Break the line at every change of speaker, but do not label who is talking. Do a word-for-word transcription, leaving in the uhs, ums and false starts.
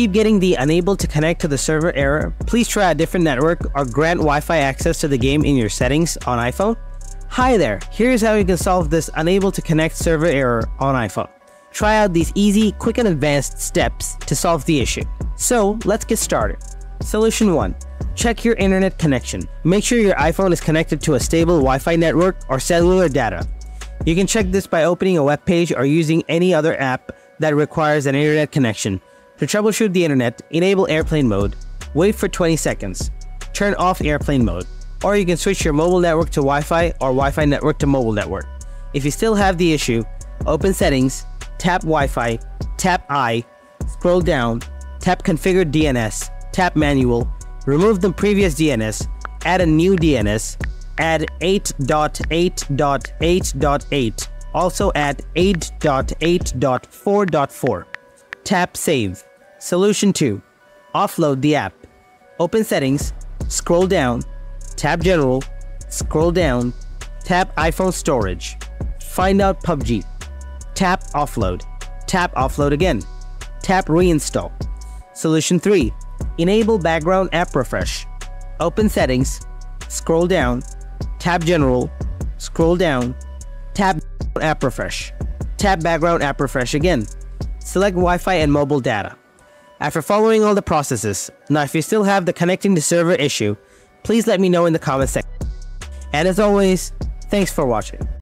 keep getting the unable to connect to the server error, please try a different network or grant Wi-Fi access to the game in your settings on iPhone. Hi there, here's how you can solve this unable to connect server error on iPhone. Try out these easy, quick and advanced steps to solve the issue. So let's get started. Solution one. Check your internet connection. Make sure your iPhone is connected to a stable Wi-Fi network or cellular data. You can check this by opening a web page or using any other app that requires an internet connection. To troubleshoot the internet, enable airplane mode, wait for twenty seconds, turn off airplane mode, or you can switch your mobile network to Wi-Fi or Wi-Fi network to mobile network. If you still have the issue, open Settings, tap Wi-Fi, tap I, scroll down, tap Configure D N S, tap Manual, remove the previous D N S, add a new D N S, add eight dot eight dot eight dot eight, also add eight dot eight dot four dot four. Tap Save. Solution two. Offload the app. Open Settings, scroll down, tap General, scroll down, tap iPhone Storage, find out P U B G, tap Offload, tap Offload again, tap Reinstall. Solution three. Enable background app refresh. Open Settings, scroll down, tap General, scroll down, tap app refresh, tap background app refresh again, select Wi-Fi and mobile data. After following all the processes, now if you still have the connecting to server issue, please let me know in the comment section. And as always, thanks for watching.